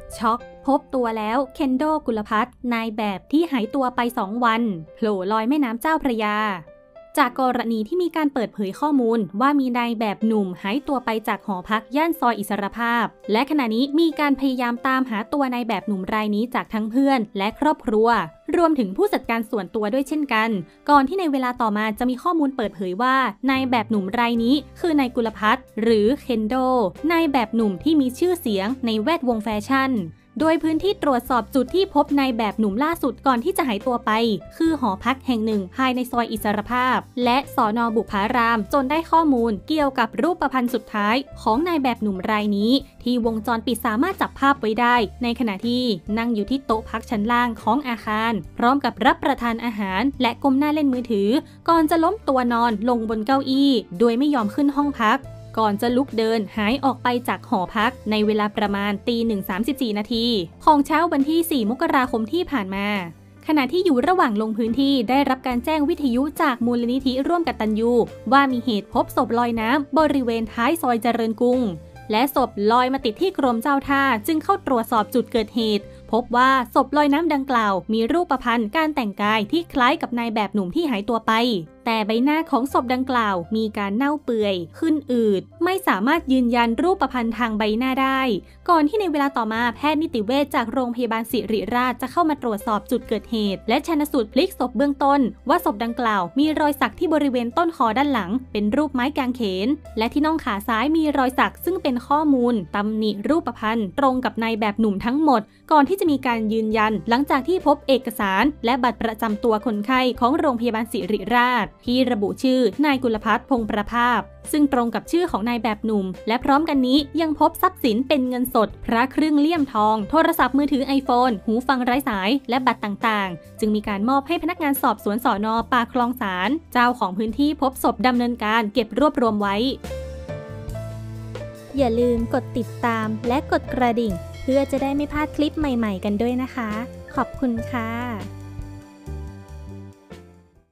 ช็อกพบตัวแล้วเคนโด กุลภัทรนายแบบที่หายตัวไป2 วันโผล่ลอยแม่น้ำเจ้าพระยาจากกรณีที่มีการเปิดเผยข้อมูลว่ามีนายแบบหนุ่มหายตัวไปจากหอพักย่านซอยอิสรภาพและขณะนี้มีการพยายามตามหาตัวนายแบบหนุ่มรายนี้จากทั้งเพื่อนและครอบครัวรวมถึงผู้จัดการส่วนตัวด้วยเช่นกันก่อนที่ในเวลาต่อมาจะมีข้อมูลเปิดเผยว่านายแบบหนุ่มรายนี้คือนายกุลภัทรหรือเคนโดนายแบบหนุ่มที่มีชื่อเสียงในแวดวงแฟชั่นโดยพื้นที่ตรวจสอบจุดที่พบนายแบบหนุ่มล่าสุดก่อนที่จะหายตัวไปคือหอพักแห่งหนึ่งภายในซอยอิสรภาพและสน.บุพารามจนได้ข้อมูลเกี่ยวกับรูปพรรณสุดท้ายของนายแบบหนุ่มรายนี้ที่วงจรปิดสามารถจับภาพไว้ได้ในขณะที่นั่งอยู่ที่โต๊ะพักชั้นล่างของอาคารพร้อมกับรับประทานอาหารและก้มหน้าเล่นมือถือก่อนจะล้มตัวนอนลงบนเก้าอี้โดยไม่ยอมขึ้นห้องพักก่อนจะลุกเดินหายออกไปจากหอพักในเวลาประมาณตี 1:34 นาทีของเช้าวันที่ 4 มกราคมที่ผ่านมาขณะที่อยู่ระหว่างลงพื้นที่ได้รับการแจ้งวิทยุจากมูลนิธิร่วมกตัญญูว่ามีเหตุพบศพลอยน้ำบริเวณท้ายซอยเจริญกรุงและศพลอยมาติดที่กรมเจ้าท่าจึงเข้าตรวจสอบจุดเกิดเหตุพบว่าศพลอยน้ำดังกล่าวมีรูปพรรณการแต่งกายที่คล้ายกับนายแบบหนุ่มที่หายตัวไปแต่ใบหน้าของศพดังกล่าวมีการเน่าเปื่อยขึ้นอืดไม่สามารถยืนยันรูปพรรณทางใบหน้าได้ก่อนที่ในเวลาต่อมาแพทย์นิติเวชจากโรงพยาบาลศิริราชจะเข้ามาตรวจสอบจุดเกิดเหตุและชันสูตรพลิกศพเบื้องต้นว่าศพดังกล่าวมีรอยสักที่บริเวณต้นคอด้านหลังเป็นรูปไม้กางเขนและที่น่องขาซ้ายมีรอยสักซึ่งเป็นข้อมูลตำหนิรูปพรรณตรงกับนายแบบหนุ่มทั้งหมดก่อนที่จะมีการยืนยันหลังจากที่พบเอกสารและบัตรประจำตัวคนไข้ของโรงพยาบาลศิริราชที่ระบุชื่อนายกุลภัทร พงษ์ประภาพซึ่งตรงกับชื่อของนายแบบหนุ่มและพร้อมกันนี้ยังพบทรัพย์สินเป็นเงินสดพระเครื่องเลี่ยมทองโทรศัพท์มือถือ iPhone หูฟังไร้สายและบัตรต่างๆจึงมีการมอบให้พนักงานสอบสวนสน.ปากคลองสารเจ้าของพื้นที่พบศพดำเนินการเก็บรวบรวมไว้อย่าลืมกดติดตามและกดกระดิ่งเพื่อจะได้ไม่พลาดคลิปใหม่ๆกันด้วยนะคะขอบคุณค่ะ